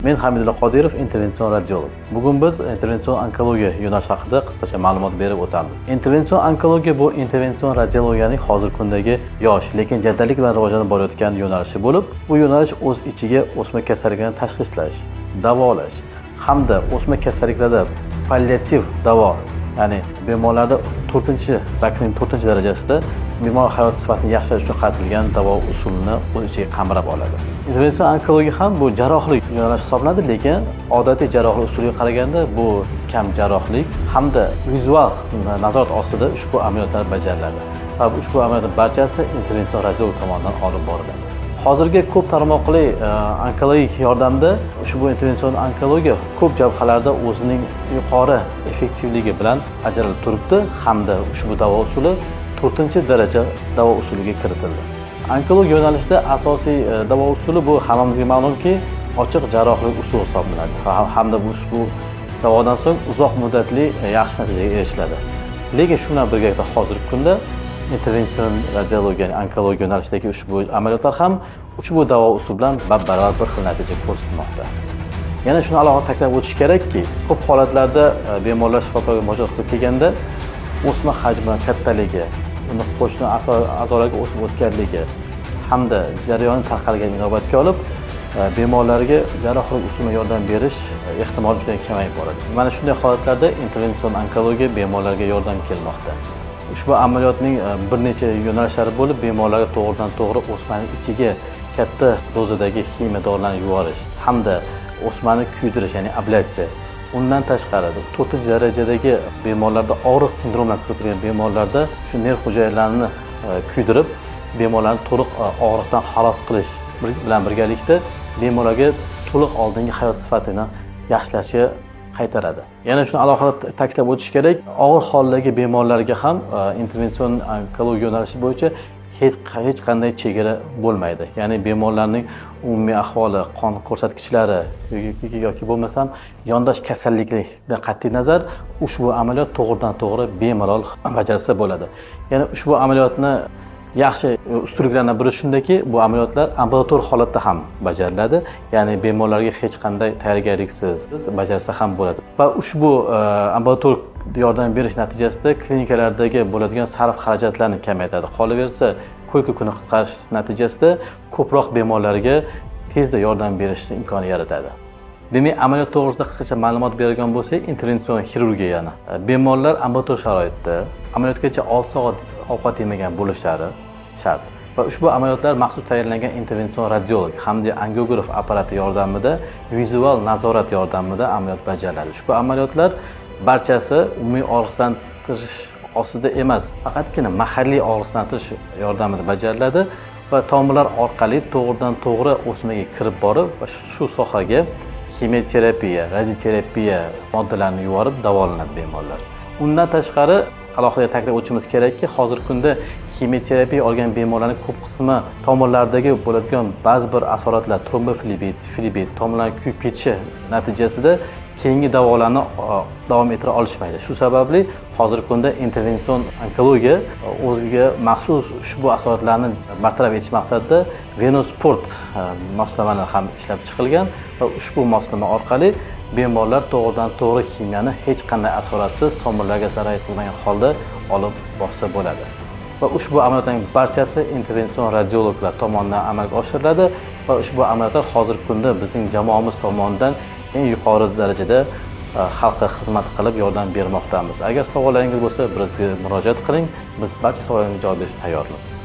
Men Hamidullo Qodirov, intervension radiolog. Bugun biz intervension onkologiya yo'nalishi haqida qisqacha ma'lumot berib o'tamiz. Intervension onkologiya bu intervension radiologiyaning hozirgi kundagi yosh, lekin jadallik bilan rivojlanib borayotgan yo'nalishi bo'lib, bu yo'nalish o'z ichiga o'sma kasalliklarni tashxislash, davolash hamda o'sma kasalliklarda palliativ davo, ya'ni bemorlarda rakning 4-darajasida bemor hayot sifatini yaxshilash uchun qaratilgan davo usulini o'z ichiga qamrab oladi. Intervension onkologiya ham bu jarrohlik yo'nalishi hisoblanadi, lekin odatiy jarrohlik usuliga qaraganda bu kam jarrohlik hamda vizual nazorat ostida ushbu amaliyotlar bajariladi. Va ushbu amaliyotlar barchasi intervension radiolog tomonidan olib boriladi. Hozirgi ko'p tarmoqli onkologik yordamda ushbu intervension onkologiya ko'p jabhalarda o'zining yuqori effektivligi bilan ajralib turibdi hamda ushbu davo usuli 4-daraja davo usuliga kiritildi. Onkologiya yo'nalishida asosiy davo usuli bu hammamizga ma'lumki, ochiq jarrohlik usuli hisoblanadi. Hamda ushbu davodan so'ng uzoq muddatli yaxshi natijaga erishiladi. Lekin shu bilan birgalikda hozirgi kunda intervension radiologiya, onkologiya yo'nalishidagi ushbu amaliyotlar ham ushbu davo usuli bilan bab-baravar bir xil natija ko'rsatmoqda. Yana shuni alohida ta'kidlab o'tish kerakki, ko'p holatlarda bemorlar shifokorga murojaat qilib kelganda o'sma hajmi kattaligi, uni qo'shni a'zolarga o'sib o'tganligi hamda jarayonni tarqalgan inobatga olib, bemorlarga jarrohlik usuliga yordam berish ehtimoli juda kamayib boradi. Mana shunday holatlarda intervension onkologiya bemorlarga yordam kelmoqda. Ushbu amaliyotning bir necha yo'nalishlari bo'lib, bemorlarga to'g'ridan-to'g'ri o'smaning ichiga katta dozadagi kimyo dorilarni yuborish hamda o'smani kuydirish, ya'ni ablatsiya. Undan tashqari 4-darajadagi bemorlarda og'riq sindromlari kuzatilgan bemorlarda shu nerv hujayralarini kuydirib, bemorlarni to'liq og'riqdan xalos qilish bilan birgalikda bemorlarga to'liq oldingi hayot sifatini yaxshilashi qaytaradi. Yana shuni alohida ta'kidlab o'tish kerak, og'ir holdagi bemorlarga ham intervension onkologiya yo'nalishi bo'yicha hech qanday chegara bo'lmaydi. Ya'ni bemorlarning umumiy ahvoli, qon ko'rsatkichlari yoki bo'lmasam yondosh kasalliklardan qat'iy nazar ushbu amaliyot to'g'ridan-to'g'ri bemalol bajarsa bo'ladi. Ya'ni ushbu amaliyotni yaxshi ustunliklardan biri shundaki, bu amaliyotlar ambulator holatda ham bajariladi. Ya'ni bemorlarga hech qanday tayyorgarliksiz bajarsa ham bo'ladi. Va ushbu ambulator yordam berish natijasida klinikalardagi bo'ladigan sarf xarajatlarni kamaytiradi. Qolaversa, ko'yka kuni qisqarish natijasida ko'proq bemorlarga tezda yordam berish imkoni yaratadi. Demak, amaliyot to'g'risida qisqacha ma'lumot bergan bo'lsak, intervension xirurgiyani bemorlar ambulator sharoitda amaliyotgacha 6 soat ovqat yemagan bo'lishlari shart. Va ushbu amaliyotlar maxsus tayyorlangan intervension radiolog hamda angiograf apparati yordamida vizual nazorat yordamida amaliyot bajariladi. Ushbu amaliyotlar barchasi umumiy og'riqlantirish ostida emas, faqatgina mahalliy og'riqlantirish yordamida bajariladi va tomirlar orqali to'g'ridan-to'g'ri o'smaga kirib borib va shu sohaga kimyoterapiya, radioterapiya moddalarini yuborib davolanadi bemorlar. Undan tashqari alohida ta'kidlab o'tishimiz kerakki, hozirgi kunda kimyoterapiya olgan bemorlarning ko'p qismi tomirlardagi bo'ladigan ba'zi bir asoratlar, tromboflebit, flebit, tomirlarning kuyib ketishi natijasida keyingi davolarni davom ettira olishmaydi. Shu sababli hozirgi kunda intervension onkologiya o'ziga maxsus ushbu asoratlarni bartaraf etish maqsadida Venosport moslamani ham ishlab chiqilgan va ushbu moslama orqali bemorlar to'g'ridan-to'g'ri kimyoni hech qanday asoratsiz tomirlarga zarar yetmagan holda olib borsa bo'ladi. Va ushbu amaliyotlarning barchasi intervension radiologlar tomonidan amalga oshiriladi va ushbu amaliyotlar hozirgi kunda bizning jamoamiz tomonidan eng yuqori darajada xalqqa xizmat qilib yordam bermoqdamiz. Agar savollaringiz bo'lsa, bizga murojaat qiling. Biz barcha savollaringizga javob berishga tayyormiz.